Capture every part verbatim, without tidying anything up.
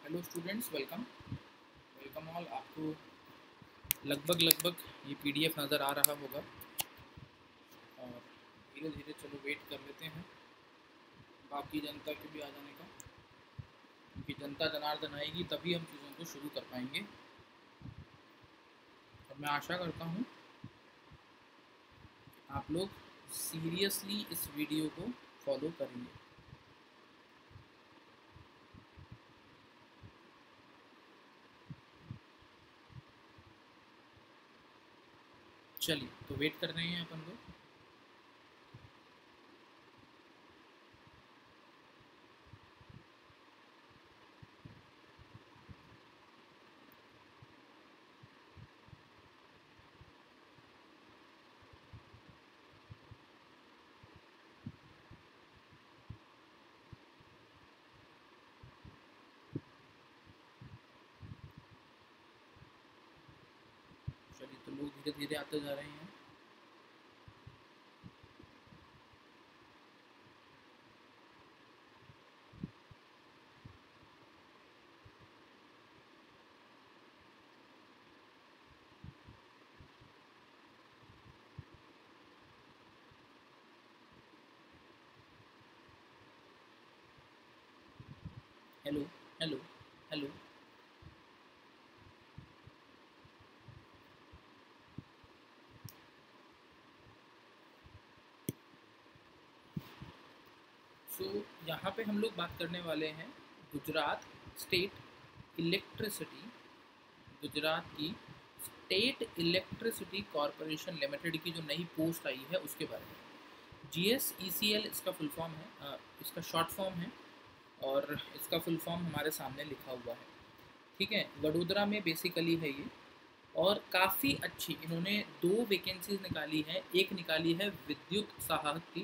Hello students, welcome welcome all. आपको लगभग लगभग ये पीडीएफ नज़र आ रहा होगा और धीरे धीरे चलो वेट कर लेते हैं बाकी जनता के भी आ जाने का, क्योंकि जनता जनार्दन आएगी तभी हम चीज़ों को शुरू कर पाएंगे। और मैं आशा करता हूँ आप लोग सीरियसली इस वीडियो को फॉलो करेंगे। चलिए, तो वेट कर रहे हैं अपन लोग। चलिए, तो लोग धीरे धीरे आते जा रहे हैं। Hello hello hello. So so, यहाँ पे हम लोग बात करने वाले हैं गुजरात स्टेट इलेक्ट्रिसिटी गुजरात की स्टेट इलेक्ट्रिसिटी कॉरपोरेशन लिमिटेड की जो नई पोस्ट आई है उसके बारे में। G S E C L इसका फुल फॉर्म है, इसका शॉर्ट फॉर्म है और इसका फुल फॉर्म हमारे सामने लिखा हुआ है। ठीक है, वडोदरा में बेसिकली है ये। और काफ़ी अच्छी इन्होंने दो वैकेंसीज निकाली है। एक निकाली है विद्युत सहायक की,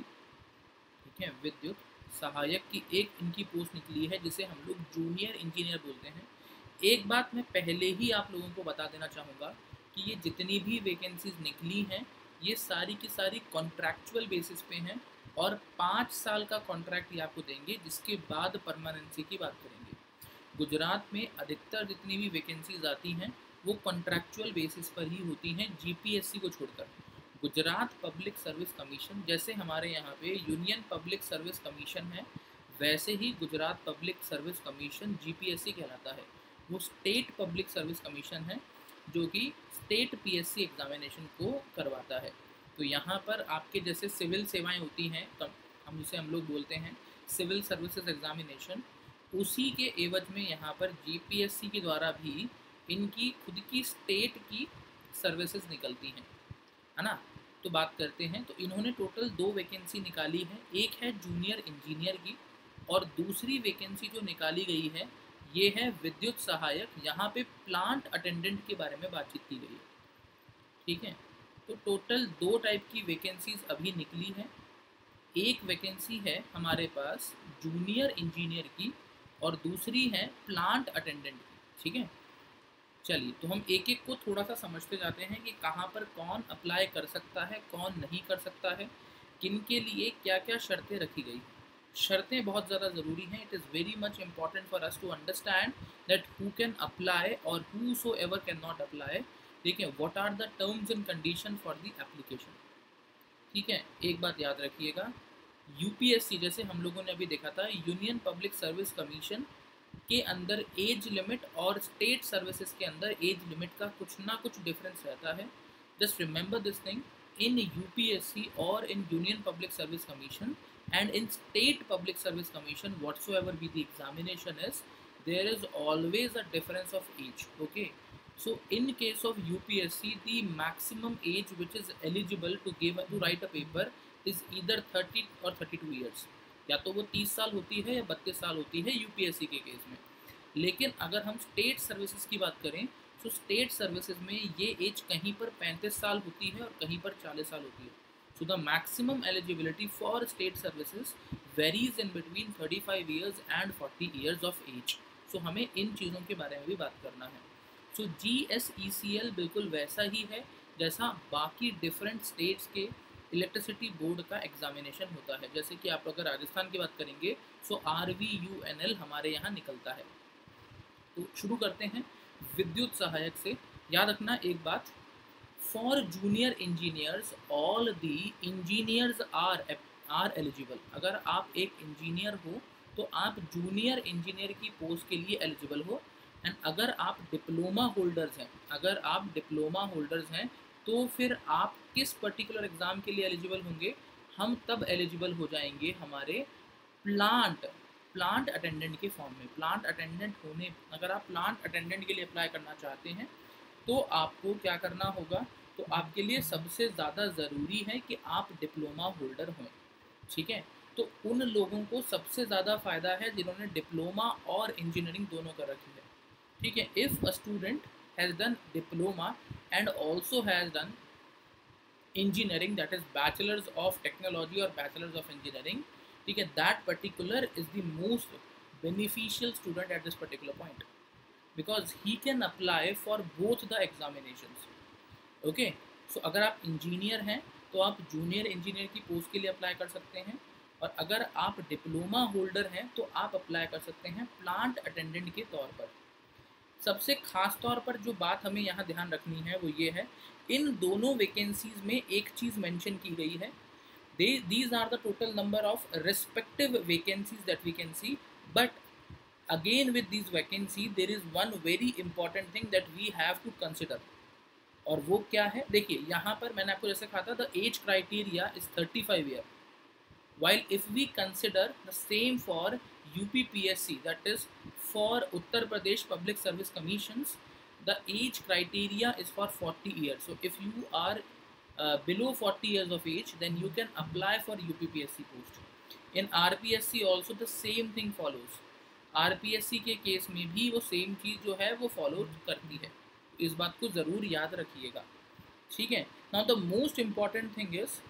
ठीक है, विद्युत सहायक की एक इनकी पोस्ट निकली है जिसे हम लोग जूनियर इंजीनियर बोलते हैं। एक बात मैं पहले ही आप लोगों को बता देना चाहूँगा कि ये जितनी भी वैकेंसीज निकली हैं ये सारी की सारी कॉन्ट्रैक्चुअल बेसिस पे हैं और पाँच साल का कॉन्ट्रैक्ट ये आपको देंगे, जिसके बाद परमानेंसी की बात करेंगे। गुजरात में अधिकतर जितनी भी वैकेंसीज आती हैं वो कॉन्ट्रैक्चुअल बेसिस पर ही होती हैं, जीपीएससी को छोड़कर। गुजरात पब्लिक सर्विस कमीशन जैसे हमारे यहाँ पे यूनियन पब्लिक सर्विस कमीशन है, वैसे ही Gujarat public service commission GPSC कहलाता है। वो स्टेट पब्लिक सर्विस कमीशन है जो कि स्टेट पीएससी एग्जामिनेशन को करवाता है। तो यहाँ पर आपके जैसे सिविल सेवाएं होती हैं, हम जिसे हम लोग बोलते हैं सिविल सर्विसेज एग्जामिनेशन, उसी के एवज में यहाँ पर जीपीएससी के द्वारा भी इनकी खुद की स्टेट की सर्विसेज निकलती हैं, है ना। तो बात करते हैं, तो इन्होंने टोटल दो वैकेंसी निकाली है। एक है जूनियर इंजीनियर की और दूसरी वैकेंसी जो निकाली गई है ये है विद्युत सहायक। यहाँ पे प्लांट अटेंडेंट के बारे में बातचीत की गई है, ठीक है। तो टोटल दो टाइप की वैकेंसीज अभी निकली है। एक वैकेंसी है हमारे पास जूनियर इंजीनियर की और दूसरी है प्लांट अटेंडेंट की, ठीक है। चलिए, तो हम एक एक को थोड़ा सा समझते जाते हैं कि कहाँ पर कौन अप्लाई कर सकता है, कौन नहीं कर सकता है, किन के लिए क्या क्या शर्तें रखी गई। शर्तें बहुत ज़्यादा ज़रूरी हैं। It is very much important for us to understand that who can apply और whosoever cannot apply. ठीक है, what are the terms and condition for the application. ठीक है, एक बात याद रखिएगा, यूपीएससी जैसे हम लोगों ने अभी देखा था यूनियन पब्लिक सर्विस कमीशन के अंदर एज लिमिट और स्टेट सर्विसेज के अंदर एज लिमिट का कुछ ना कुछ डिफरेंस रहता है। Just remember this thing, in UPSC और in union public service commission and in state public service commission whatsoever be the examination is, there is always a difference of age. Okay, so in case of U P S C the maximum age which is eligible to give to write a paper is either thirty or thirty-two years, या तो वो तीस साल होती है या बत्तीस साल होती है यूपीएससी के केस में। लेकिन अगर हम स्टेट सर्विसेज की बात करें तो स्टेट सर्विसेज में ये एज कहीं पर पैंतीस साल होती है और कहीं पर चालीस साल होती है। So the maximum eligibility for state services varies in between thirty-five years and forty years of age. So हमें इन चीज़ों के बारे में भी बात करना है। So G S E C L बिल्कुल वैसा ही है जैसा बाकी डिफरेंट स्टेट्स के इलेक्ट्रिसिटी बोर्ड का एग्जामिनेशन होता है। जैसे कि आप अगर राजस्थान की बात करेंगे तो R V U N L हमारे यहाँ निकलता है, तो शुरू करते हैं विद्युत सहायक से। याद रखना एक बात, for junior engineers all the engineers are are eligible. अगर आप एक इंजीनियर हो तो आप जूनियर इंजीनियर की पोस्ट के लिए एलिजिबल हो। एंड अगर आप डिप्लोमा होल्डर्स हैं अगर आप डिप्लोमा होल्डर्स हैं तो फिर आप किस पर्टिकुलर एग्ज़ाम के लिए एलिजिबल होंगे? हम तब एलिजिबल हो जाएंगे हमारे प्लांट प्लांट अटेंडेंट के फॉर्म में। प्लांट अटेंडेंट होने अगर आप प्लांट अटेंडेंट के लिए अप्लाई करना चाहते हैं तो आपको क्या करना होगा? तो आपके लिए सबसे ज़्यादा ज़रूरी है कि आप डिप्लोमा होल्डर हों, ठीक है। तो उन लोगों को सबसे ज़्यादा फ़ायदा है जिन्होंने डिप्लोमा और इंजीनियरिंग दोनों कर रखी है, ठीक है। If a student has done diploma and also has done engineering, that is bachelors of technology और बैचलर्स ऑफ इंजीनियरिंग, ठीक है, that particular is the most beneficial student at this particular point, because he can apply for both the examinations. Okay, so अगर आप engineer हैं तो आप junior engineer की post के लिए अप्लाई कर सकते हैं, और अगर आप डिप्लोमा होल्डर हैं तो आप अप्लाई कर सकते हैं प्लांट अटेंडेंट के तौर पर। सबसे खास तौर पर जो बात हमें यहाँ ध्यान रखनी है वो ये है, इन दोनों वैकेंसीज में एक चीज़ मेंशन की गई है, they these are the total number of respective vacancies that we can see, but again with this vacancy there is one very important thing that we have to consider, और वो क्या है? देखिए यहाँ पर मैंने आपको जैसे कहा था, the age criteria is thirty five year, while if we consider the same for U P P S C, that is for Uttar Pradesh Public Service Commissions, the age criteria is for forty years. So if you are uh, below forty years of age, then you can apply for U P P S C post. In R P S C also the same thing follows. R P S C के case में भी वो same चीज़ जो है वो follow करती है, इस बात को ज़रूर याद रखिएगा, ठीक है। Now the most important thing is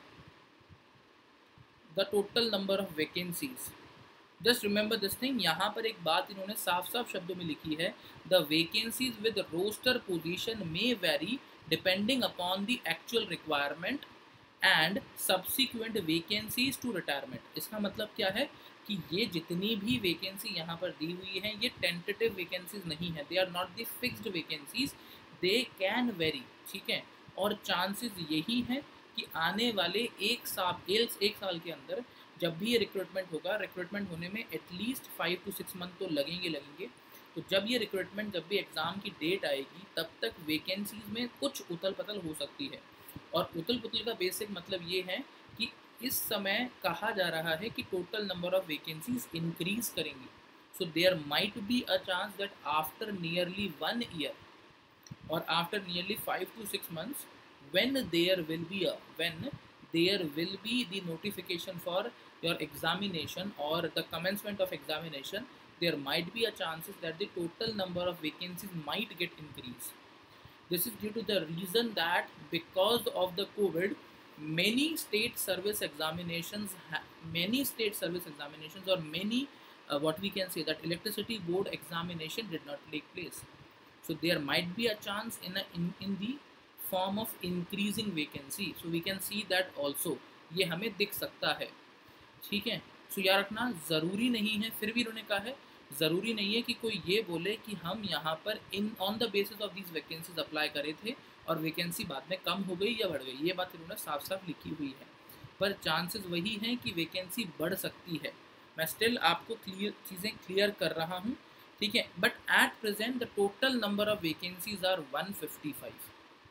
the total number of vacancies. Just remember this thing, यहाँ पर एक बात इन्होंने साफ साफ शब्दों में लिखी है, the vacancies with roster position may vary depending upon the actual requirement and subsequent vacancies to retirement. इसका मतलब क्या है कि ये जितनी भी वैकेंसी यहाँ पर दी हुई हैं ये टेंटेटिव वैकेंसीज नहीं है, they are not the fixed vacancies, they can vary, ठीक है। और चांसेस यही हैं कि आने वाले एक साल एक, एक साल के अंदर जब भी ये रिक्रूटमेंट होगा, रिक्रूटमेंट होने में at least five to six month तो लगेंगे लगेंगे तो जब ये रिक्रूटमेंट जब भी एग्ज़ाम की डेट आएगी तब तक वैकेंसीज में कुछ उथल पुथल हो सकती है। और उथल पुथल का बेसिक मतलब ये है कि इस समय कहा जा रहा है कि total number of vacancies increase करेंगी, so there might be a chance that after nearly one year और after nearly five to six months when there will be a when there will be the notification for your examination or the commencement of examination, there might be a chances that the total number of vacancies might get increased. This is due to the reason that because of the COVID, many state service examinations many state service examinations or many uh, what we can say that electricity board examination did not take place, so there might be a chance in a, in, in the form of increasing vacancy, so we can see that also, ये हमें दिख सकता है, ठीक है। सो याद रखना ज़रूरी नहीं है, फिर भी इन्होंने कहा है ज़रूरी नहीं है कि कोई ये बोले कि हम यहाँ पर in on the basis of these vacancies apply करे थे और वैकेंसी बाद में कम हो गई या बढ़ गई, ये बात इन्होंने साफ साफ लिखी हुई है, पर चांसेस वही हैं कि वैकेंसी बढ़ सकती है। मैं स्टिल आपको क्लियर चीज़ें क्लियर कर रहा हूँ, ठीक है। But at present the total number of vacancies are one fifty five,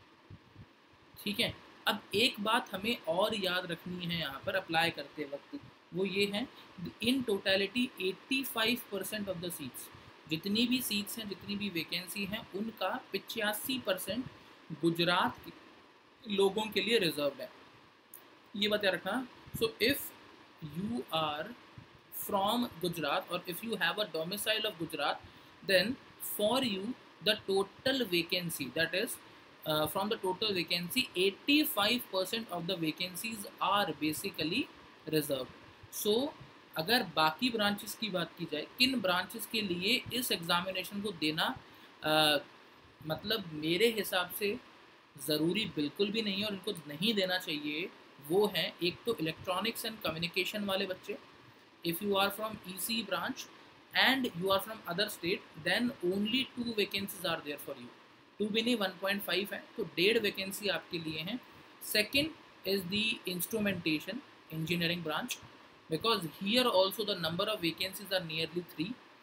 ठीक है। अब एक बात हमें और याद रखनी है यहाँ पर अप्लाई करते वक्त, वो ये है in totality eighty five percent of the seats, जितनी भी सीट्स हैं जितनी भी वैकेंसी हैं उनका पचासी परसेंट गुजरात के लोगों के लिए रिजर्व है, ये बात याद रखना। So if you are from Gujarat और if you have a domicile of Gujarat, then for you the total vacancy that is Uh, from the total vacancy eighty-five percent of the vacancies are basically reserved. So अगर बाकी branches की बात की जाए, किन branches के लिए इस एग्जामिनेशन को देना uh, मतलब मेरे हिसाब से ज़रूरी बिल्कुल भी नहीं है और इनको नहीं देना चाहिए, वो है एक तो इलेक्ट्रॉनिक्स एंड कम्युनिकेशन वाले बच्चे, if you are from EC branch and you are from other state, then only two vacancies are there for you. Two भी नहीं वन पॉइंट फाइव है, तो डेढ़ वैकेंसी आपके लिए हैं. Second is the instrumentation engineering branch, because here also the number of vacancies are nearly three.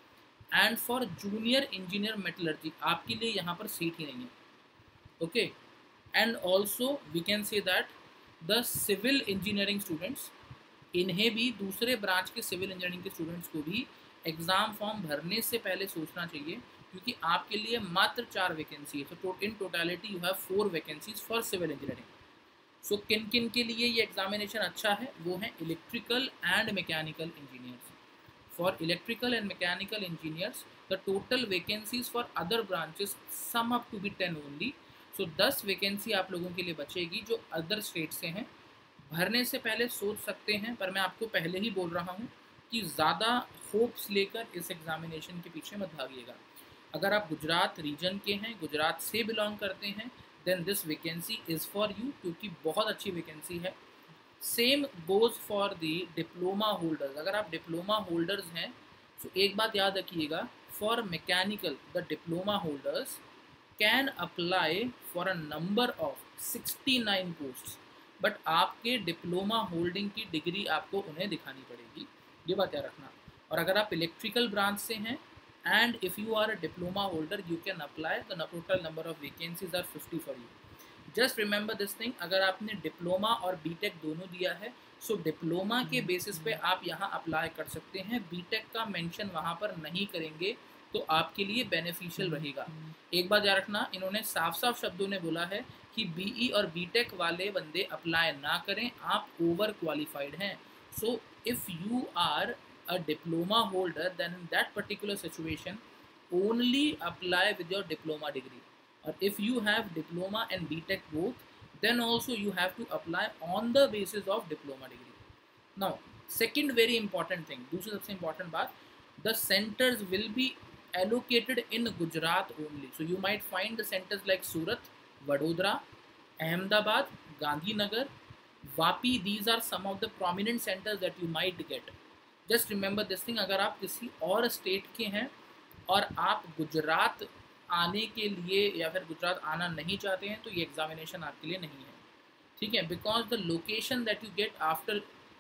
And for junior engineer metallurgy आपके लिए यहाँ पर सीट ही नहीं है. Okay, and also we can say that the civil engineering students, इन्हें भी दूसरे ब्रांच के सिविल इंजीनियरिंग के स्टूडेंट्स को भी एग्ज़ाम फॉर्म भरने से पहले सोचना चाहिए, क्योंकि आपके लिए मात्र चार वैकेंसी है. तो in totality you have four vacancies for civil engineering. So किन किन के लिए ये एग्जामिनेशन अच्छा है, वो है electrical and mechanical engineers. For electrical and mechanical engineers the total vacancies for other branches sum up to be ten only. So दस वैकेंसी आप लोगों के लिए बचेगी जो अदर स्टेट से हैं. भरने से पहले सोच सकते हैं, पर मैं आपको पहले ही बोल रहा हूँ कि ज़्यादा होप्स लेकर इस एग्जामिनेशन के पीछे मत भागिएगा. अगर आप गुजरात रीजन के हैं, गुजरात से बिलोंग करते हैं, then this vacancy is for you, क्योंकि बहुत अच्छी वैकेंसी है. Same goes for the diploma holders. अगर आप डिप्लोमा होल्डर्स हैं तो एक बात याद रखिएगा, for mechanical the diploma holders can apply for a number of sixty nine posts, but आपके डिप्लोमा होल्डिंग की डिग्री आपको उन्हें दिखानी पड़ेगी, ये बात याद रखना. और अगर आप इलेक्ट्रिकल ब्रांच से हैं and if you are a diploma holder you can apply, the total number of vacancies are fifty for you. Just remember this thing, अगर आपने डिप्लोमा और बीटेक दोनों दिया है, सो डिप्लोमा के बेसिस पे आप यहाँ अप्लाई कर सकते हैं. बीटेक का मेंशन वहाँ पर नहीं करेंगे तो आपके लिए बेनिफिशियल रहेगा. एक बात याद रखना, इन्होंने साफ साफ शब्दों में बोला है कि बीई और बीटेक वाले बंदे अप्लाई ना करें, आप ओवर क्वालिफाइड हैं. So if you are a diploma holder, then in that particular situation only apply with your diploma degree. Or if you have diploma and BTech both, then also you have to apply on the basis of diploma degree. Now second very important thing, दूसरी सबसे important बात, the centers will be allocated in Gujarat only. So you might find the centers like Surat, Vadodara, Ahmedabad, Gandhinagar, Vapi. These are some of the prominent centers that you might get. Just remember this thing, अगर आप किसी और state के हैं और आप गुजरात आने के लिए या फिर गुजरात आना नहीं चाहते हैं तो ये एग्जामिनेशन आपके लिए नहीं है. ठीक है, because the location that you get after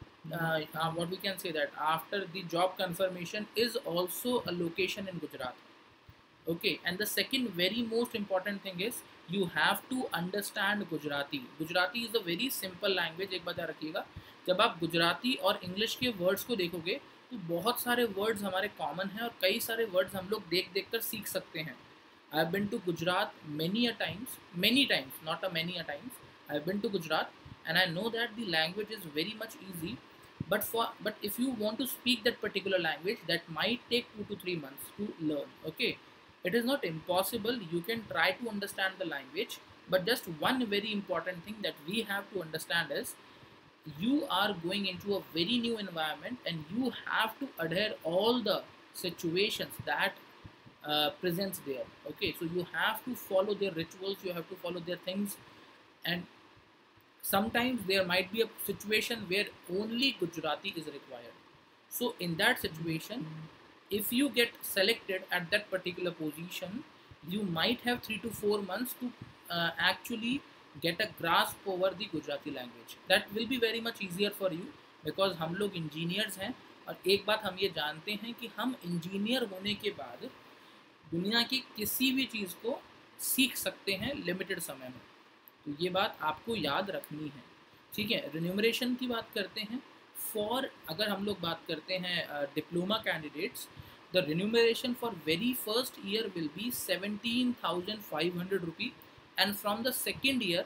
what we can say that after the job confirmation is also a location in Gujarat. Okay, and the second very most important thing is you have to understand Gujarati. Gujarati is a very simple language. एक बात याद रखिएगा, जब आप गुजराती और English के words को देखोगे तो बहुत सारे वर्ड्स हमारे कॉमन हैं और कई सारे वर्ड्स हम लोग देख देख कर सीख सकते हैं. I have been to Gujarat many a times, many times, not a many a times. I have been to Gujarat and I know that the language is very much easy, but for but if you want to speak that particular language that might take to to three months to learn. Okay, it is not impossible, you can try to understand the language, but just one very important thing that we have to understand is you are going into a very new environment and you have to adhere all the situations that uh, presents there. Okay, so you have to follow their rituals, you have to follow their things, and sometimes there might be a situation where only Gujarati is required. So in that situation, if you get selected at that particular position, you might have three to four months to uh, actually get a grasp over the Gujarati language. That will be very much easier for you because हम लोग engineers हैं और एक बात हम ये जानते हैं कि हम इंजीनियर होने के बाद दुनिया की किसी भी चीज़ को सीख सकते हैं लिमिटेड समय में. तो ये बात आपको याद रखनी है. ठीक है, रिन्यूमरेशन की बात करते हैं. फॉर अगर हम लोग बात करते हैं diploma candidates, the remuneration for very first year will be seventeen thousand five hundred rupee, and from the second year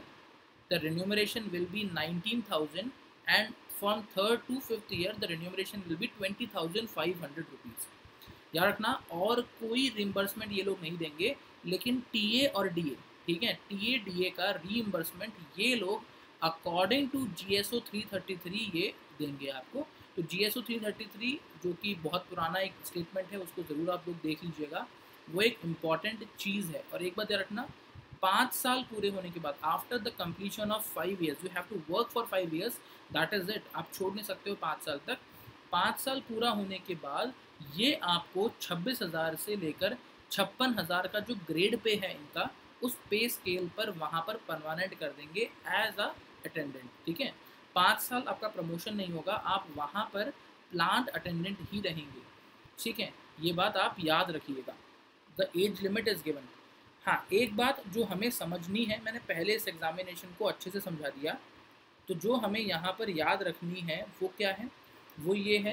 the remuneration will be nineteen thousand, and from third to fifth year the remuneration will be twenty thousand five hundred rupees. याद रखना, और कोई reimbursement ये लोग नहीं देंगे, लेकिन T A और डी ए, ठीक है, टी ए डी ए का रीइम्बर्समेंट ये लोग according to G S O three thirty three ये देंगे आपको. तो G S O three thirty three जो कि बहुत पुराना एक स्टेटमेंट है, उसको ज़रूर आप लोग देख लीजिएगा, वो एक इम्पॉर्टेंट चीज़ है. और एक बात याद रखना, पाँच साल पूरे होने के बाद after the completion of five years you have to work for five years, that is it. आप छोड़ नहीं सकते हो पाँच साल तक. पाँच साल पूरा होने के बाद ये आपको छब्बीस हज़ार से लेकर छप्पन हज़ार का जो ग्रेड पे है इनका, उस पे स्केल पर वहाँ पर परमानेंट कर देंगे एज अ अटेंडेंट। ठीक है, पाँच साल आपका प्रमोशन नहीं होगा, आप वहाँ पर प्लांट अटेंडेंट ही रहेंगे। ठीक है, ये बात आप याद रखिएगा। The age limit is given. हाँ, एक बात जो हमें समझनी है, मैंने पहले इस एग्जामिनेशन को अच्छे से समझा दिया, तो जो हमें यहाँ पर याद रखनी है वो क्या है, वो ये है,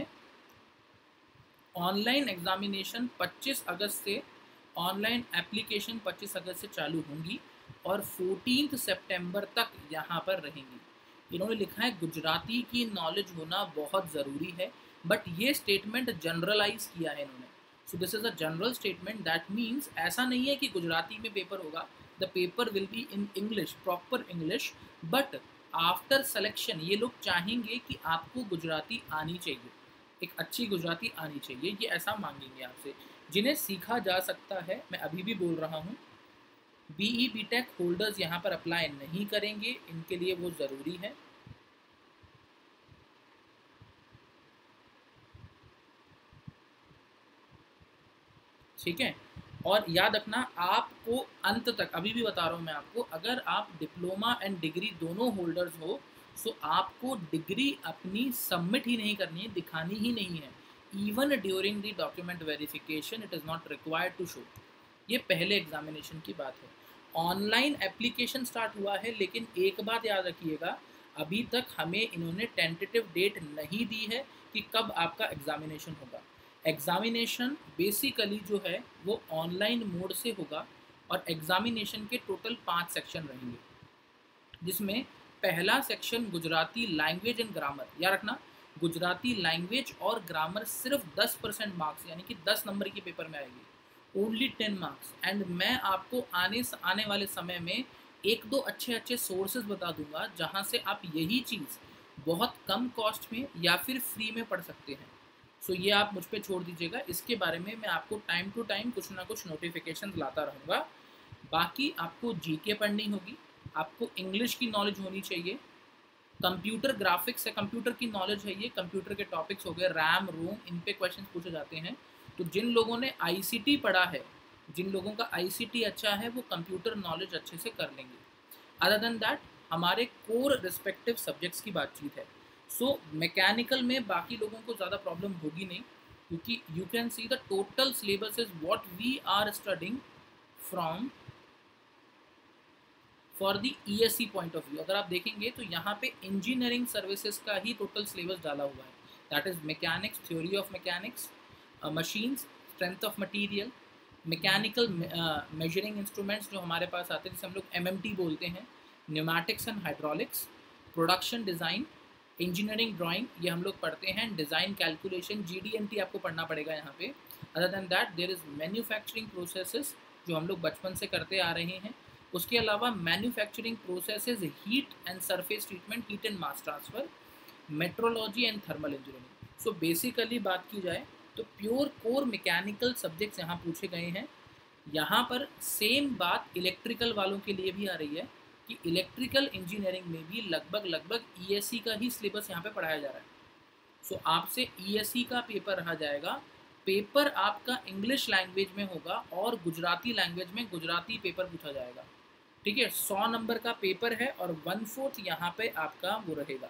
ऑनलाइन एग्जामिनेशन पच्चीस अगस्त से, ऑनलाइन एप्लीकेशन पच्चीस अगस्त से चालू होंगी और चौदह सितंबर तक यहाँ पर रहेंगी। इन्होंने लिखा है गुजराती की नॉलेज होना बहुत ज़रूरी है, बट ये स्टेटमेंट जनरलाइज किया है इन्होंने। So this is a general statement, that means ऐसा नहीं है कि गुजराती में पेपर होगा, the paper will be in English, proper English, but after selection ये लोग चाहेंगे कि आपको गुजराती आनी चाहिए, एक अच्छी गुजराती आनी चाहिए, ये ऐसा मांगेंगे आपसे। जिन्हें सीखा जा सकता है, मैं अभी भी बोल रहा हूँ, बीई बीटेक होल्डर्स यहाँ पर अप्लाई नहीं करेंगे, इनके लिए वो ज़रूरी है। ठीक है, और याद रखना आपको अंत तक, अभी भी बता रहा हूँ मैं आपको, अगर आप डिप्लोमा एंड डिग्री दोनों होल्डर्स हो, सो आपको डिग्री अपनी सबमिट ही नहीं करनी है, दिखानी ही नहीं है। Even during the document verification it is not required to show. ये पहले एग्जामिनेशन की बात है। ऑनलाइन एप्लीकेशन स्टार्ट हुआ है, लेकिन एक बात याद रखिएगा, अभी तक हमें इन्होंने टेंटेटिव डेट नहीं दी है कि कब आपका एग्जामिनेशन होगा। एग्जामिनेशन बेसिकली जो है वो ऑनलाइन मोड से होगा और एग्जामिनेशन के टोटल पाँच सेक्शन रहेंगे, जिसमें पहला section Gujarati language and grammar, याद रखना गुजराती लैंग्वेज और ग्रामर सिर्फ दस परसेंट मार्क्स, यानी कि दस नंबर की पेपर में आएगी, ओनली टेन मार्क्स। एंड मैं आपको आने आने वाले समय में एक दो अच्छे अच्छे सोर्सेज बता दूंगा जहां से आप यही चीज़ बहुत कम कॉस्ट में या फिर फ्री में पढ़ सकते हैं। सो so, ये आप मुझ पर छोड़ दीजिएगा, इसके बारे में मैं आपको टाइम टू टाइम कुछ ना कुछ नोटिफिकेशन लाता रहूँगा। बाकी आपको जीके पढ़नी होगी, आपको इंग्लिश की नॉलेज होनी चाहिए, कंप्यूटर ग्राफिक्स है, कंप्यूटर की नॉलेज है, ये कंप्यूटर के टॉपिक्स हो गए, रैम रोम, इन पे क्वेश्चन पूछे जाते हैं। तो जिन लोगों ने आईसीटी पढ़ा है, जिन लोगों का आईसीटी अच्छा है, वो कंप्यूटर नॉलेज अच्छे से कर लेंगे। अदर देन दैट हमारे कोर रिस्पेक्टिव सब्जेक्ट्स की बातचीत है। सो मैकेनिकल में बाकी लोगों को ज़्यादा प्रॉब्लम होगी नहीं, क्योंकि you can see the total syllabus is what we are studying from for the ESC point of view. अगर आप देखेंगे तो यहाँ पे इंजीनियरिंग सर्विसेज का ही टोटल सिलेबस डाला हुआ है, that is mechanics, theory of mechanics, machines, strength of material, mechanical measuring instruments जो हमारे पास आते हैं, जिसे हम लोग एमएमटी बोलते हैं, pneumatics and hydraulics, production design, engineering drawing, ये हम लोग पढ़ते हैं, डिज़ाइन कैलकुलेशन, जीडीएनटी आपको पढ़ना पड़ेगा यहाँ पे। Other than that there is manufacturing processes जो हम लोग बचपन से करते आ रहे हैं। उसके अलावा manufacturing processes, heat and surface treatment, heat and mass transfer, metrology and thermal engineering. So basically बात की जाए तो प्योर कोर मैकेनिकल सब्जेक्ट्स यहाँ पूछे गए हैं। यहाँ पर सेम बात इलेक्ट्रिकल वालों के लिए भी आ रही है कि इलेक्ट्रिकल इंजीनियरिंग में भी लगभग लगभग ईएससी का ही सिलेबस यहाँ पे पढ़ाया जा रहा है। सो so, आपसे ईएससी का पेपर रहा जाएगा, पेपर आपका इंग्लिश लैंग्वेज में होगा और गुजराती लैंग्वेज में गुजराती पेपर पूछा जाएगा। ठीक है, सौ नंबर का पेपर है और वन फोर्थ यहाँ पे आपका वो रहेगा।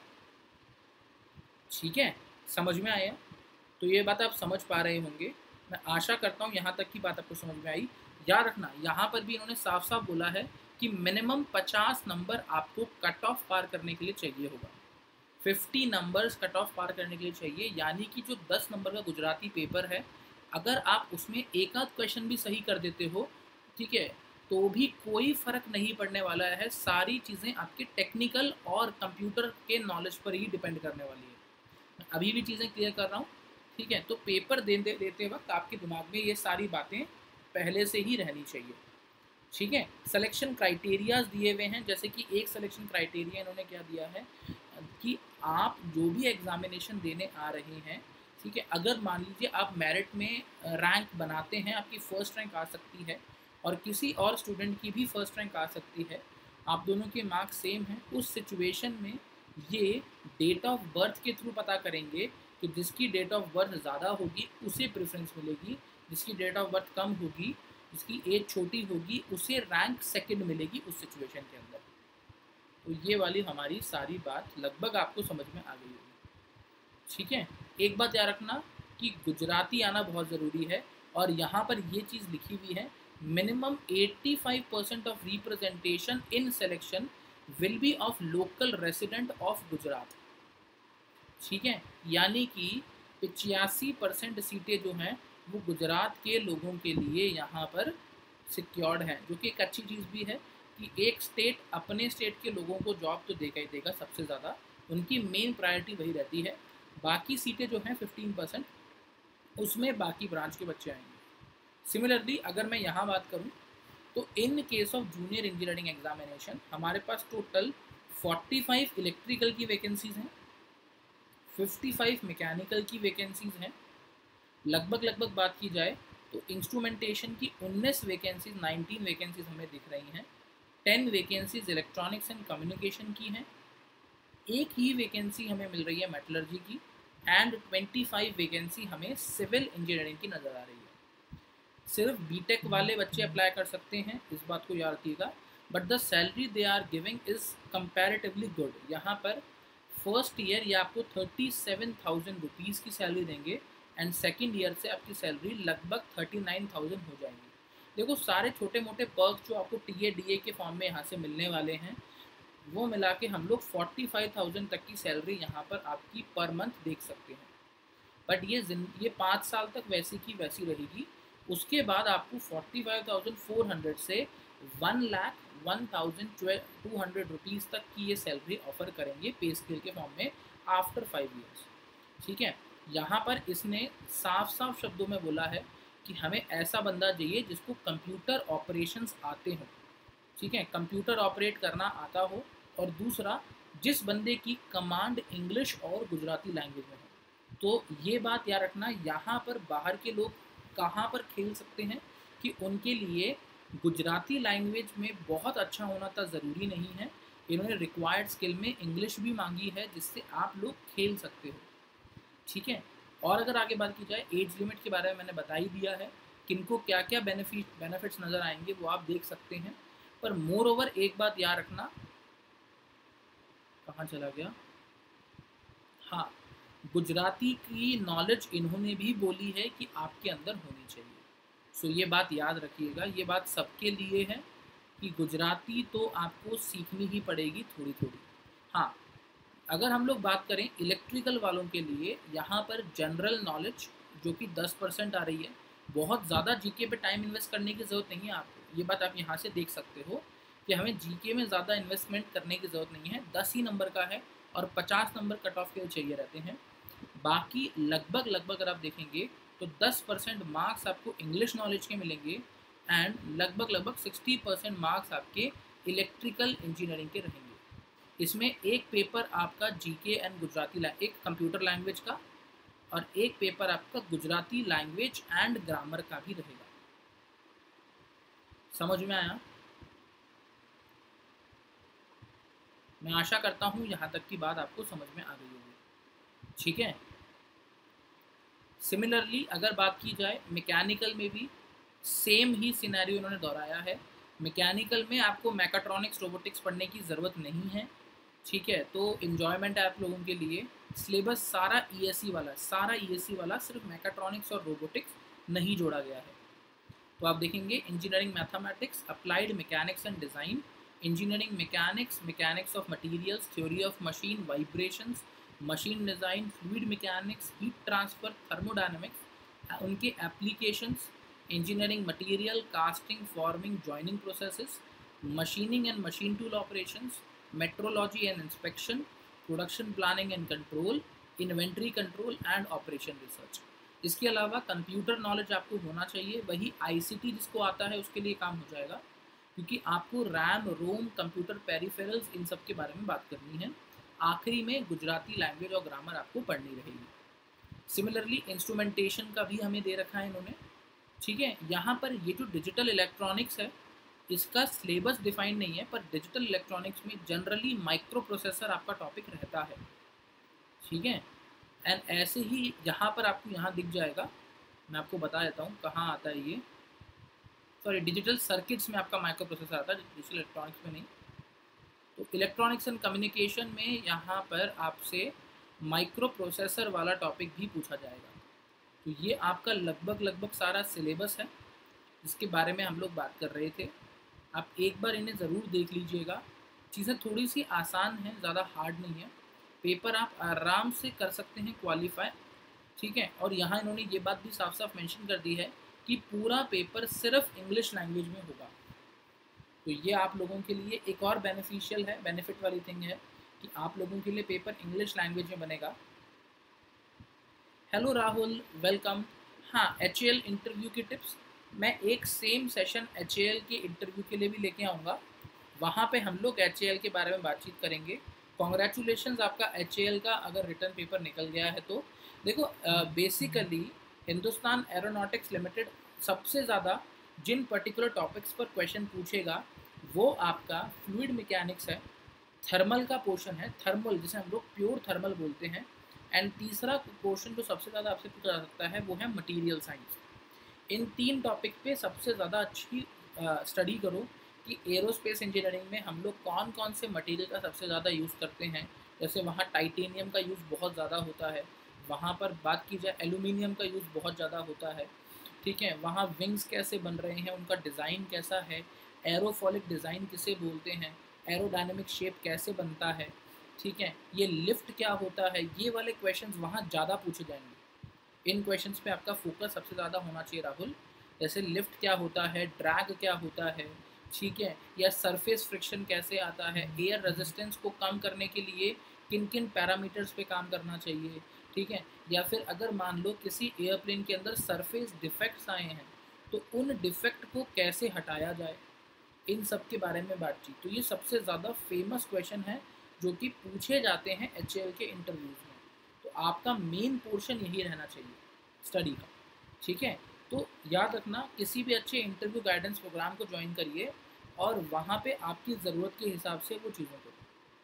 ठीक है, समझ में आया? तो ये बात आप समझ पा रहे होंगे, मैं आशा करता हूँ यहाँ तक की बात आपको समझ में आई। याद रखना यहाँ पर भी इन्होंने साफ साफ बोला है कि मिनिमम पचास नंबर आपको कट ऑफ पार करने के लिए चाहिए होगा, पचास नंबर्स कट ऑफ पार करने के लिए चाहिए, यानी कि जो दस नंबर का गुजराती पेपर है, अगर आप उसमें एक आध क्वेश्चन भी सही कर देते हो, ठीक है, तो भी कोई फ़र्क नहीं पड़ने वाला है। सारी चीज़ें आपके टेक्निकल और कंप्यूटर के नॉलेज पर ही डिपेंड करने वाली है। मैं अभी भी चीज़ें क्लियर कर रहा हूँ, ठीक है। तो पेपर दे दे, देते वक्त आपके दिमाग में ये सारी बातें पहले से ही रहनी चाहिए, ठीक है। सिलेक्शन क्राइटेरियाज दिए हुए हैं, जैसे कि एक सिलेक्शन क्राइटेरिया इन्होंने क्या दिया है कि आप जो भी एग्जामिनेशन देने आ रहे हैं, ठीक है, अगर मान लीजिए आप मेरिट में रैंक बनाते हैं, आपकी फ़र्स्ट रैंक आ सकती है और किसी और स्टूडेंट की भी फर्स्ट रैंक आ सकती है, आप दोनों के मार्क्स सेम हैं, उस सिचुएशन में ये डेट ऑफ बर्थ के थ्रू पता करेंगे कि जिसकी डेट ऑफ बर्थ ज़्यादा होगी उसे प्रेफरेंस मिलेगी, जिसकी डेट ऑफ बर्थ कम होगी, जिसकी एज छोटी होगी, उसे रैंक सेकंड मिलेगी उस सिचुएशन के अंदर। तो ये वाली हमारी सारी बात लगभग आपको समझ में आ गई होगी। ठीक है, एक बात याद रखना कि गुजराती आना बहुत ज़रूरी है, और यहाँ पर ये चीज़ लिखी हुई है, मिनिमम पचासी percent of representation in selection will be of local resident of Gujarat. ठीक है, यानी कि पचासी परसेंट सीटें जो हैं वो गुजरात के लोगों के लिए यहाँ पर सिक्योर्ड हैं, जो कि एक अच्छी चीज़ भी है कि एक स्टेट अपने स्टेट के लोगों को जॉब तो देगा ही देगा, सबसे ज़्यादा उनकी मेन प्रायोरिटी वही रहती है। बाकी सीटें जो हैं फिफ्टीन परसेंट, उसमें बाकी ब्रांच के बच्चे आएंगे। सिमिलरली अगर मैं यहाँ बात करूँ तो in case of junior engineering examination हमारे पास टोटल पैंतालीस इलेक्ट्रिकल की वैकेंसीज हैं, पचपन मैकेनिकल की वैकेंसीज हैं। लगभग लगभग बात की जाए तो इंस्ट्रूमेंटेशन की उन्नीस वैकेंसीज, उन्नीस वैकेंसीज हमें दिख रही हैं। दस वैकेंसीज इलेक्ट्रॉनिक्स एंड कम्युनिकेशन की हैं, एक ही वैकेंसी हमें मिल रही है मेटलर्जी की, एंड पच्चीस वैकेंसी हमें सिविल इंजीनियरिंग की नज़र आ रही है। सिर्फ बीटेक वाले बच्चे अप्लाई कर सकते हैं, इस बात को याद रखिएगा। But the salary they are giving is comparatively good. यहाँ पर फर्स्ट ईयर ये आपको थर्टी सेवन थाउजेंड रुपीज़ की सैलरी देंगे, एंड सेकेंड ईयर से आपकी सैलरी लगभग थर्टी नाइन थाउजेंड हो जाएगी। देखो सारे छोटे मोटे पर्क जो आपको टी ए डी ए के फॉर्म में यहाँ से मिलने वाले हैं, वो मिला के हम लोग फोर्टी फाइव थाउजेंड तक की सैलरी यहाँ पर आपकी पर मंथ देख सकते हैं। बट ये ये पाँच साल तक वैसी की वैसी रहेगी। उसके बाद आपको forty five thousand four hundred से one lakh one thousand two hundred rupees तक की ये सैलरी ऑफर करेंगे पे स्केल के फॉर्म में आफ्टर फाइव ईयर्स। ठीक है, यहाँ पर इसने साफ साफ शब्दों में बोला है कि हमें ऐसा बंदा चाहिए जिसको कंप्यूटर ऑपरेशंस आते हों। ठीक है, कंप्यूटर ऑपरेट करना आता हो, और दूसरा जिस बंदे की कमांड इंग्लिश और गुजराती लैंग्वेज में हो। तो ये बात याद रखना, यहाँ पर बाहर के लोग कहाँ पर खेल सकते हैं कि उनके लिए गुजराती लैंग्वेज में बहुत अच्छा होना था ज़रूरी नहीं है। इन्होंने रिक्वायर्ड स्किल में इंग्लिश भी मांगी है, जिससे आप लोग खेल सकते हो। ठीक है, और अगर आगे बात की जाए एज लिमिट के बारे में मैंने बता ही दिया है, किनको क्या क्या बेनिफिट बेनिफिट्स नज़र आएंगे वो आप देख सकते हैं। पर मोर ओवर एक बात याद रखना, कहाँ चला गया, हाँ, गुजराती की नॉलेज इन्होंने भी बोली है कि आपके अंदर होनी चाहिए। सो ये बात याद रखिएगा, ये बात सबके लिए है कि गुजराती तो आपको सीखनी ही पड़ेगी थोड़ी थोड़ी। हाँ, अगर हम लोग बात करें इलेक्ट्रिकल वालों के लिए, यहाँ पर जनरल नॉलेज जो कि दस परसेंट आ रही है, बहुत ज़्यादा जीके पे टाइम इन्वेस्ट करने की ज़रूरत नहीं है आपको। ये बात आप यहाँ से देख सकते हो कि हमें जीके में ज़्यादा इन्वेस्टमेंट करने की ज़रूरत नहीं है। दस ही नंबर का है और पचास नंबर कट ऑफ के चाहिए रहते हैं। बाकी लगभग लगभग अगर आप देखेंगे तो दस परसेंट मार्क्स आपको इंग्लिश नॉलेज के मिलेंगे, एंड लगभग लगभग साठ परसेंट मार्क्स आपके इलेक्ट्रिकल इंजीनियरिंग के रहेंगे। इसमें एक पेपर आपका जीके एंड गुजराती, एक कंप्यूटर लैंग्वेज का, और एक पेपर आपका गुजराती लैंग्वेज एंड ग्रामर का भी रहेगा। समझ में आया? मैं आशा करता हूँ यहाँ तक की बात आपको समझ में आ गई होगी। ठीक है, सिमिलरली अगर बात की जाए मैकेनिकल में भी सेम ही सिनेरियो इन्होंने दोहराया है। मैकेनिकल में आपको मैकाट्रॉनिक्स रोबोटिक्स पढ़ने की ज़रूरत नहीं है। ठीक है, तो इन्जॉयमेंट है आप लोगों के लिए। सिलेबस सारा ईएससी वाला सारा ईएससी वाला सिर्फ मैकाट्रॉनिक्स और रोबोटिक्स नहीं जोड़ा गया है। तो आप देखेंगे engineering mathematics, applied mechanics and design, engineering mechanics, mechanics of materials, theory of machine, vibrations, machine design, fluid mechanics, heat transfer, thermodynamics, उनके applications, engineering material, casting, forming, joining processes, machining and machine tool operations, metrology and inspection, production planning and control, inventory control and operation research. इसके अलावा computer knowledge आपको होना चाहिए, वही ICT जिसको आता है उसके लिए काम हो जाएगा, क्योंकि आपको रैम, रोम, कंप्यूटर पेरिफेरल्स, इन सब के बारे में बात करनी है। आखिरी में गुजराती लैंग्वेज और ग्रामर आपको पढ़नी रहेगी। सिमिलरली इंस्ट्रूमेंटेशन का भी हमें दे रखा है इन्होंने। ठीक है, यहाँ पर ये जो डिजिटल इलेक्ट्रॉनिक्स है इसका सिलेबस डिफाइन नहीं है, पर डिजिटल इलेक्ट्रॉनिक्स में जनरली माइक्रो प्रोसेसर आपका टॉपिक रहता है। ठीक है, एंड ऐसे ही यहाँ पर आपको यहाँ दिख जाएगा, मैं आपको बता देता हूँ कहाँ आता है ये, सॉरी डिजिटल सर्किट्स में आपका माइक्रो प्रोसेसर आता है, डिजिटल इलेक्ट्रॉनिक्स में नहीं। तो इलेक्ट्रॉनिक्स एंड कम्युनिकेशन में यहाँ पर आपसे माइक्रो प्रोसेसर वाला टॉपिक भी पूछा जाएगा। तो ये आपका लगभग लगभग सारा सिलेबस है जिसके बारे में हम लोग बात कर रहे थे। आप एक बार इन्हें ज़रूर देख लीजिएगा, चीज़ें थोड़ी सी आसान हैं, ज़्यादा हार्ड नहीं है, पेपर आप आराम से कर सकते हैं क्वालिफाई, ठीक है। और यहाँ इन्होंने ये बात भी साफ साफ मेंशन कर दी है कि पूरा पेपर सिर्फ इंग्लिश लैंग्वेज में होगा। तो ये आप लोगों के लिए एक और बेनिफिशियल है, बेनिफिट वाली थिंग है कि आप लोगों के लिए पेपर इंग्लिश लैंग्वेज में बनेगा। Hello Rahul, welcome. हाँ, एच ए एल इंटरव्यू की टिप्स मैं एक same session H A L के इंटरव्यू के लिए भी लेके आऊँगा, वहाँ पे हम लोग एच ए एल के बारे में बातचीत करेंगे। कॉन्ग्रेचुलेशंस आपका एच ए एल का अगर रिटर्न पेपर निकल गया है तो। देखो बेसिकली हिंदुस्तान एरोनॉटिक्स लिमिटेड सबसे ज़्यादा जिन पर्टिकुलर टॉपिक्स पर क्वेश्चन पूछेगा वो आपका फ्लूइड मैकेनिक्स है, थर्मल का पोर्शन है, थर्मल जिसे हम लोग प्योर थर्मल बोलते हैं, एंड तीसरा पोर्शन जो सबसे ज़्यादा आपसे पूछा जा सकता है वो है मटेरियल साइंस। इन तीन टॉपिक पे सबसे ज़्यादा अच्छी स्टडी करो कि एरोस्पेस इंजीनियरिंग में हम लोग कौन कौन से मटेरियल का सबसे ज़्यादा यूज़ करते हैं। जैसे वहाँ टाइटेनियम का यूज़ बहुत ज़्यादा होता है, वहाँ पर बात की जाए एल्यूमिनियम का यूज़ बहुत ज़्यादा होता है, ठीक है। वहाँ विंग्स कैसे बन रहे हैं, उनका डिज़ाइन कैसा है, एरोफॉलिक डिज़ाइन किसे बोलते हैं, एरोडायनेमिक शेप कैसे बनता है, ठीक है, ये लिफ्ट क्या होता है, ये वाले क्वेश्चंस वहाँ ज़्यादा पूछे जाएंगे। इन क्वेश्चंस पे आपका फोकस सबसे ज़्यादा होना चाहिए राहुल। जैसे लिफ्ट क्या होता है, ड्रैग क्या होता है, ठीक है, या सरफेस फ्रिक्शन कैसे आता है, एयर रेजिस्टेंस को कम करने के लिए किन किन पैरामीटर्स पे काम करना चाहिए, ठीक है, या फिर अगर मान लो किसी एयरप्लेन के अंदर सरफेस डिफेक्ट्स आए हैं तो उन डिफेक्ट को कैसे हटाया जाए, इन सब के बारे में बातचीत। तो ये सबसे ज़्यादा फेमस क्वेश्चन है जो कि पूछे जाते हैं एच ए एल के इंटरव्यूज़ में। तो आपका मेन पोर्शन यही रहना चाहिए स्टडी का, ठीक है। तो याद रखना, किसी भी अच्छे इंटरव्यू गाइडेंस प्रोग्राम को ज्वाइन करिए और वहाँ पे आपकी ज़रूरत के हिसाब से वो चीज़ों को।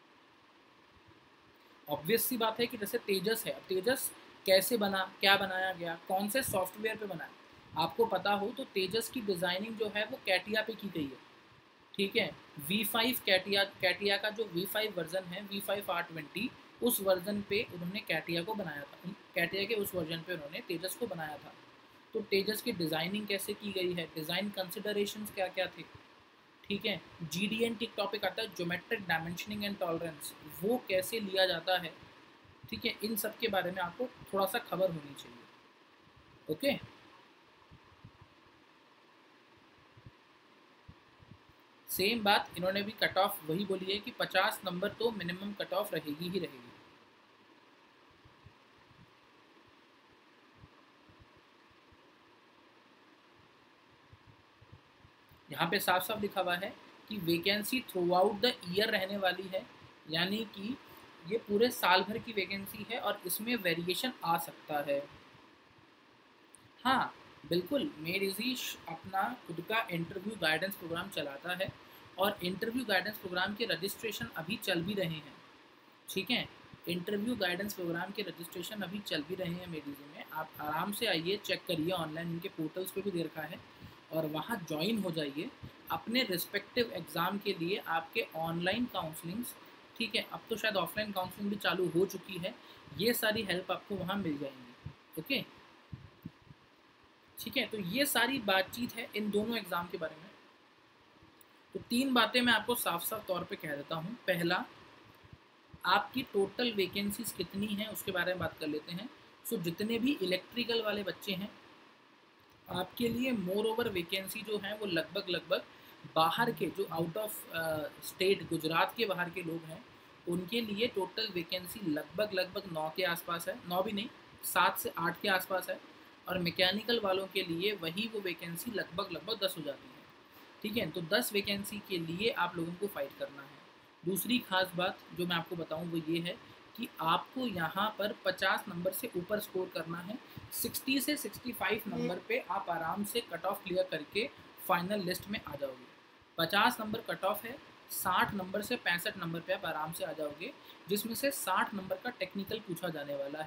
ऑब्वियस सी बात है कि जैसे तेजस है, तेजस कैसे बना, क्या बनाया गया, कौन से सॉफ्टवेयर पे बना है, आपको पता हो तो तेजस की डिज़ाइनिंग जो है वो कैटिया पे की गई है, ठीक है। वी फाइव कैटिया कैटिया का जो वी फाइव वर्जन है, वी फाइव आर ट्वेंटी, उस वर्जन पे उन्होंने कैटिया को बनाया था, कैटिया के उस वर्जन पे उन्होंने तेजस को बनाया था। तो तेजस की डिज़ाइनिंग कैसे की गई है, डिज़ाइन कंसिडरेशंस क्या क्या थे, ठीक है। G D and T topic आता है, ज्योमेट्रिक डायमेंशनिंग एंड टॉलरेंस, वो कैसे लिया जाता है, ठीक है। इन सब के बारे में आपको थोड़ा सा खबर होनी चाहिए, ओके। सेम बात इन्होंने भी कट ऑफ वही बोली है कि पचास नंबर तो मिनिमम कट ऑफ रहेगी ही रहेगी। यहाँ पे साफ साफ लिखा हुआ है कि vacancy throughout the year रहने वाली है, यानी कि ये पूरे साल भर की वैकेंसी है और इसमें वेरिएशन आ सकता है। हाँ बिल्कुल, मेडिजी अपना खुद का इंटरव्यू गाइडेंस प्रोग्राम चलाता है और इंटरव्यू गाइडेंस प्रोग्राम के रजिस्ट्रेशन अभी चल भी रहे हैं, ठीक है। इंटरव्यू गाइडेंस प्रोग्राम के रजिस्ट्रेशन अभी चल भी रहे हैं मेडिजी में। आप आराम से आइए, चेक करिए, ऑनलाइन इनके पोर्टल्स पे भी दे रखा है, और वहाँ ज्वाइन हो जाइए अपने रिस्पेक्टिव एग्ज़ाम के लिए। आपके ऑनलाइन काउंसलिंग्स, ठीक है, अब तो शायद ऑफलाइन काउंसलिंग भी चालू हो चुकी है, ये सारी हेल्प आपको वहाँ मिल जाएंगी, ओके, ठीक है। तो ये सारी बातचीत है इन दोनों एग्ज़ाम के बारे में। तो तीन बातें मैं आपको साफ साफ तौर पे कह देता हूँ। पहला, आपकी टोटल वैकेंसीज कितनी हैं उसके बारे में बात कर लेते हैं। सो जितने भी इलेक्ट्रिकल वाले बच्चे हैं आपके लिए मोर ओवर वैकेंसी जो है वो लगभग लगभग बाहर के, जो आउट ऑफ स्टेट गुजरात के बाहर के लोग हैं उनके लिए टोटल वैकेंसी लगभग लगभग नौ के आसपास है, नौ भी नहीं, सात से आठ के आसपास है। और मैकेनिकल वालों के लिए वही वो वैकेंसी लगभग लगभग दस हो जाती है, ठीक है। तो दस वैकेंसी के लिए आप लोगों को फाइट करना है। दूसरी खास बात जो मैं आपको बताऊं वो ये है कि आपको यहाँ पर पचास नंबर से ऊपर स्कोर करना है। साठ से पैंसठ नंबर पे आप आराम से कट ऑफ क्लियर करके फाइनल लिस्ट में आ जाओगे। पचास नंबर कट ऑफ है, साठ नंबर से पैंसठ नंबर पे आप आराम से आ जाओगे, जिसमें से साठ नंबर का टेक्निकल पूछा जाने वाला है।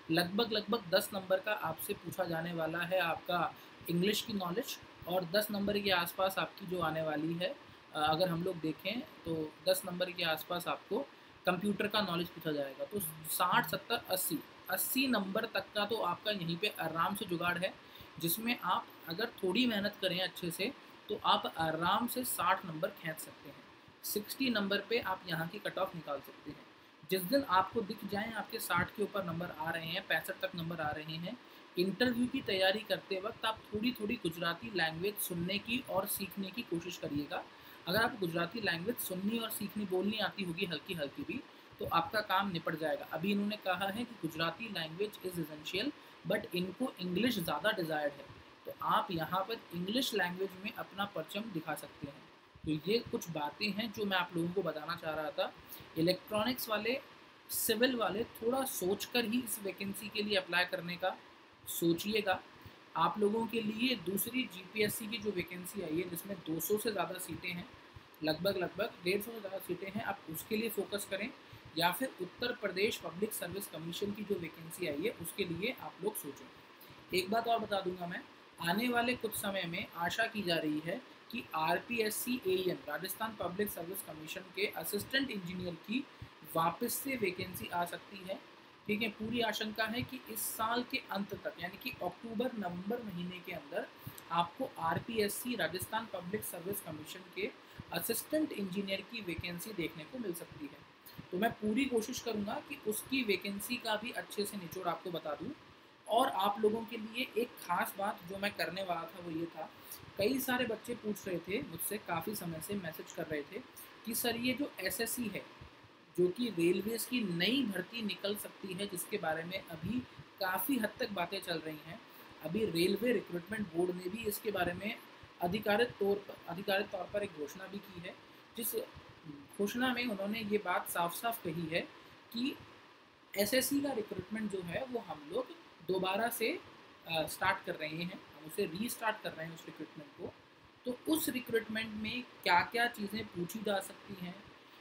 लगभग लगभग दस नंबर का आपसे पूछा जाने वाला है आपका इंग्लिश की नॉलेज, और दस नंबर के आसपास आपकी जो आने वाली है, अगर हम लोग देखें तो दस नंबर के आसपास आपको कंप्यूटर का नॉलेज पूछा जाएगा। तो साठ सत्तर अस्सी अस्सी नंबर तक का तो आपका यहीं पे आराम से जुगाड़ है, जिसमें आप अगर थोड़ी मेहनत करें अच्छे से तो आप आराम से साठ नंबर खींच सकते हैं। साठ नंबर पे आप यहाँ की कट ऑफ निकाल सकते हैं। जिस दिन आपको दिख जाएँ आपके साठ के ऊपर नंबर आ रहे हैं, पैंसठ तक नंबर आ रहे हैं, इंटरव्यू की तैयारी करते वक्त आप थोड़ी थोड़ी गुजराती लैंग्वेज सुनने की और सीखने की कोशिश करिएगा। अगर आप गुजराती लैंग्वेज सुननी और सीखनी बोलनी आती होगी हल्की हल्की भी, तो आपका काम निपट जाएगा। अभी इन्होंने कहा है कि Gujarati language is essential, but इनको इंग्लिश ज़्यादा डिज़ायर्ड है, तो आप यहाँ पर इंग्लिश लैंग्वेज में अपना परचम दिखा सकते हैं। तो ये कुछ बातें हैं जो मैं आप लोगों को बताना चाह रहा था। इलेक्ट्रॉनिक्स वाले, सिविल वाले थोड़ा सोचकर ही इस वैकेंसी के लिए अप्लाई करने का सोचिएगा। आप लोगों के लिए दूसरी जीपीएससी की जो वैकेंसी आई है जिसमें दो सौ से ज़्यादा सीटें हैं, लगभग लगभग डेढ़ सौ से ज़्यादा सीटें हैं, आप उसके लिए फोकस करें, या फिर Uttar Pradesh public service commission की जो वैकेंसी आई है उसके लिए आप लोग सोचें। एक बात और बता दूंगा मैं, आने वाले कुछ समय में आशा की जा रही है कि RPSC AEN Rajasthan public service commission के असिस्टेंट इंजीनियर की वापस से वैकेंसी आ सकती है। ठीक है, पूरी आशंका है कि इस साल के अंत तक, यानी कि अक्टूबर नवंबर महीने के अंदर आपको RPSC Rajasthan public service commission के असिस्टेंट इंजीनियर की वैकेंसी देखने को मिल सकती है। तो मैं पूरी कोशिश करूंगा कि उसकी वैकेंसी का भी अच्छे से निचोड़ आपको बता दूं। और आप लोगों के लिए एक खास बात जो मैं करने वाला था वो ये था, कई सारे बच्चे पूछ रहे थे मुझसे, काफ़ी समय से मैसेज कर रहे थे कि सर ये जो एसएससी है, जो कि रेलवेज़ की नई भर्ती निकल सकती है, जिसके बारे में अभी काफ़ी हद तक बातें चल रही हैं, अभी रेलवे रिक्रूटमेंट बोर्ड ने भी इसके बारे में आधिकारिक तौर पर आधिकारिक तौर पर एक घोषणा भी की है, जिस घोषणा में उन्होंने ये बात साफ साफ कही है कि एसएससी का रिक्रूटमेंट जो है वो हम लोग दोबारा से स्टार्ट कर रहे हैं, हम उसे रीस्टार्ट कर रहे हैं उस रिक्रूटमेंट को। तो उस रिक्रूटमेंट में क्या क्या चीज़ें पूछी जा सकती हैं,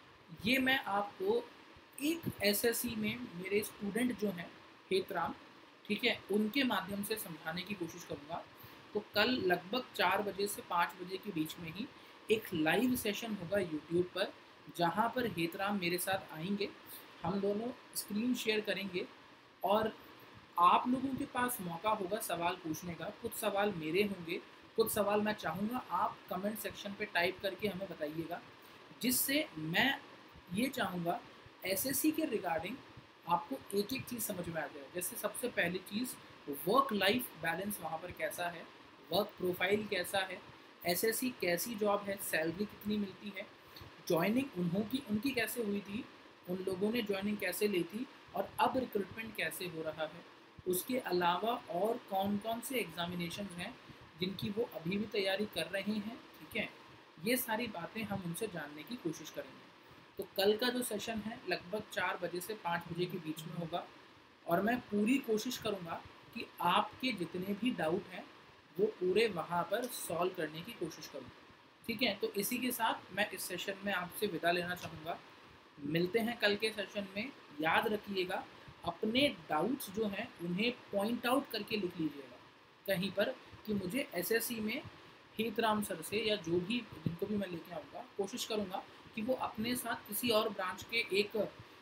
ये मैं आपको एक एसएससी में मेरे स्टूडेंट जो हैं हेतराम, ठीक है, उनके माध्यम से समझाने की कोशिश करूँगा। तो कल लगभग चार बजे से पाँच बजे के बीच में ही एक लाइव सेशन होगा यूट्यूब पर, जहाँ पर हेतराम मेरे साथ आएंगे, हम दोनों स्क्रीन शेयर करेंगे और आप लोगों के पास मौका होगा सवाल पूछने का। कुछ सवाल मेरे होंगे, कुछ सवाल मैं चाहूँगा आप कमेंट सेक्शन पे टाइप करके हमें बताइएगा, जिससे मैं ये चाहूँगा एसएससी के रिगार्डिंग आपको एक एक चीज़ समझ में आ जाए। जैसे सबसे पहली चीज़, वर्क लाइफ बैलेंस वहाँ पर कैसा है, वर्क प्रोफाइल कैसा है, एसएससी कैसी जॉब है, सैलरी कितनी मिलती है, ज्वाइनिंग उन्हों की उनकी कैसे हुई थी, उन लोगों ने ज्वाइनिंग कैसे ली थी, और अब रिक्रूटमेंट कैसे हो रहा है। उसके अलावा और कौन कौन से एग्जामिनेशन हैं जिनकी वो अभी भी तैयारी कर रहे हैं, ठीक है, ये सारी बातें हम उनसे जानने की कोशिश करेंगे। तो कल का जो सेशन है लगभग चार बजे से पाँच बजे के बीच में होगा, और मैं पूरी कोशिश करूँगा कि आपके जितने भी डाउट हैं वो पूरे वहाँ पर सॉल्व करने की कोशिश करूँ। ठीक है, तो इसी के साथ मैं इस सेशन में आपसे विदा लेना चाहूँगा। मिलते हैं कल के सेशन में। याद रखिएगा, अपने डाउट्स जो हैं उन्हें पॉइंट आउट करके लिख लीजिएगा कहीं पर कि मुझे एसएससी में हेतराम सर से, या जो भी जिनको भी मैं लेके आऊँगा, कोशिश करूँगा कि वो अपने साथ किसी और ब्रांच के एक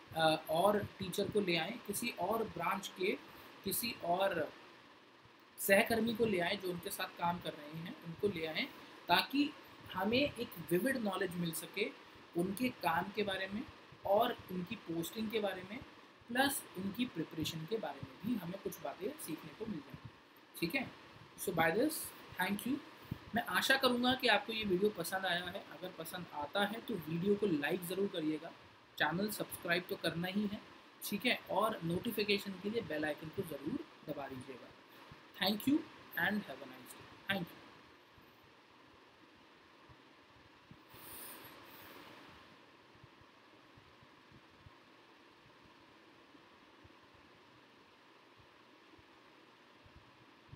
और टीचर को ले आएँ, किसी और ब्रांच के किसी और सहकर्मी को ले आएँ जो उनके साथ काम कर रहे हैं, उनको ले आएँ, ताकि हमें एक विविड नॉलेज मिल सके उनके काम के बारे में और उनकी पोस्टिंग के बारे में, प्लस उनकी प्रिपरेशन के बारे में भी हमें कुछ बातें सीखने को मिल जाएँ। ठीक है, so by this, thank you. मैं आशा करूँगा कि आपको ये वीडियो पसंद आया है। अगर पसंद आता है तो वीडियो को लाइक ज़रूर करिएगा, चैनल सब्सक्राइब तो करना ही है, ठीक है, और नोटिफिकेशन के लिए बेल आइकन को ज़रूर दबा दीजिएगा। Thank you and have a nice day. Thank you.